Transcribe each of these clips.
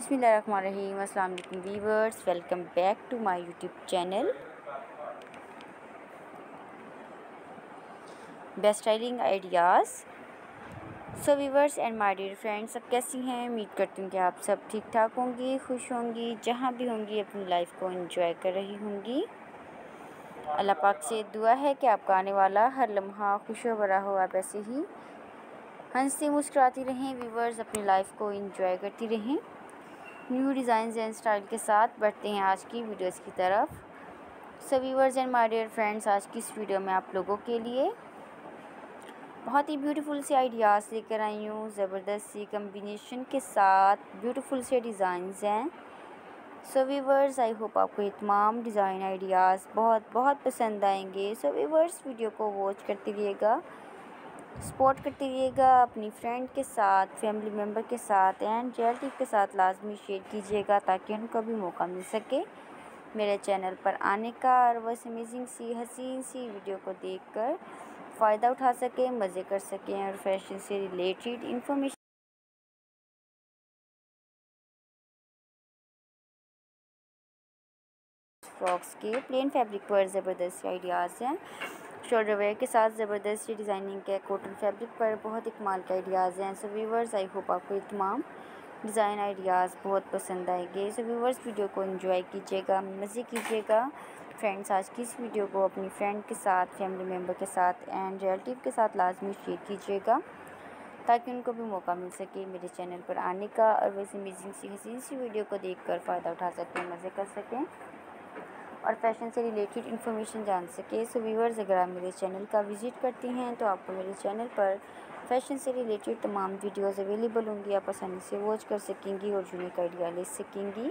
बिस्मिल्लाहिर्रहमानिर्रहीम। अस्सलाम वालेकुम viewers, welcome back to my YouTube channel best styling ideas. So viewers and my dear friends, सब कैसी हैं? उम्मीद करती हूँ कि आप सब ठीक ठाक होंगी, खुश होंगी, जहाँ भी होंगी अपनी लाइफ को एंजॉय कर रही होंगी। अल्लाह पाक से दुआ है कि आपका आने वाला हर लम्हा खुशियों भरा हो, आप ऐसे ही हंसती मुस्कुराती रहें व्यूअर्स, अपनी लाइफ को एंजॉय करती रहें। न्यू डिज़ाइन एंड स्टाइल के साथ बढ़ते हैं आज की वीडियोस की तरफ। So viewers and my dear friends, आज की इस वीडियो में आप लोगों के लिए बहुत ही ब्यूटीफुल से आइडियाज़ लेकर आई हूँ। ज़बरदस्त सी कम्बिनेशन के साथ ब्यूटीफुल से डिज़ाइंस हैं। सो व्यूअर्स, आई होप आपको ये तमाम डिज़ाइन आइडियाज़ बहुत बहुत पसंद आएंगे। सो व्यूअर्स, वीडियो को वॉच करते रहिएगा, सपोर्ट करते रहिएगा, अपनी फ्रेंड के साथ, फैमिली मेम्बर के साथ एंड रिलेटिव के साथ लाजमी शेयर कीजिएगा ताकि उनको भी मौका मिल सके मेरे चैनल पर आने का और बस अमेजिंग सी हसीन सी वीडियो को देखकर फ़ायदा उठा सकें, मज़े कर सकें और फैशन से रिलेटेड इंफॉर्मेशन फ्रॉक्स के प्लेन फैब्रिक पर ज़बरदस्त आइडियाज़ हैं। शोल्डर वेयर के साथ ज़बरदस्त डिज़ाइनिंग के कॉटन फैब्रिक पर बहुत ही कमाल के आइडियाज़ हैं। सो व्यूअर्स, आई होप आपको ये तमाम डिज़ाइन आइडियाज़ बहुत पसंद आएंगे। सो व्यूअर्स, वीडियो को एंजॉय कीजिएगा, मज़े कीजिएगा। फ्रेंड्स, आज की इस वीडियो को अपनी फ्रेंड के साथ, फैमिली मेम्बर के साथ एंड रिलेटिव के साथ लाजमी शेयर कीजिएगा ताकि उनको भी मौका मिल सके मेरे चैनल पर आने का और वैसे अमेजिंग सी हसीन सी वीडियो को देखकर फ़ायदा उठा सकें, मज़े कर सकें और फैशन से रिलेटेड इन्फॉर्मेशन जान सके। सो व्यूअर्स, अगर आप मेरे चैनल का विज़िट करती हैं तो आपको मेरे चैनल पर फैशन से रिलेटेड तमाम वीडियोस अवेलेबल होंगी, आप आसानी से वॉच कर सकेंगी और यूनिक आइडिया ले सकेंगी।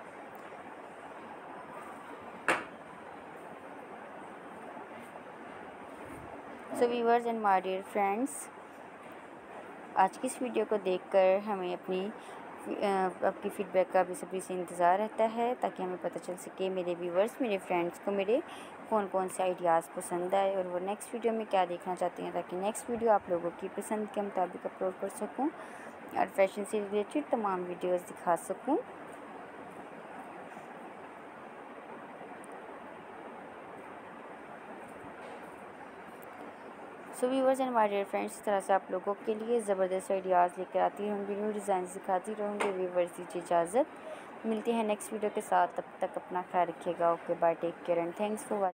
So viewers and my dear friends, आज की इस वीडियो को देखकर हमें आपकी फ़ीडबैक का बेसब्री से इंतज़ार रहता है ताकि हमें पता चल सके मेरे व्यूवर्स, मेरे फ्रेंड्स को मेरे कौन कौन से आइडियाज़ पसंद आए और वो नेक्स्ट वीडियो में क्या देखना चाहते हैं ताकि नेक्स्ट वीडियो आप लोगों की पसंद के मुताबिक अपलोड कर सकूं और फैशन से रिलेटेड तमाम वीडियोज़ दिखा सकूँ। So viewers and my dear friends, इस तरह से आप लोगों के लिए ज़बरदस्त आइडियाज़ लेकर आती रहूँगी, न्यू डिज़ाइन दिखाती रहूँगी। व्यूअर्स, दीजिए इजाज़त, मिलते हैं नेक्स्ट वीडियो के साथ, तब तक अपना ख्याल रखिएगा। Okay bye, take care and thanks for watching.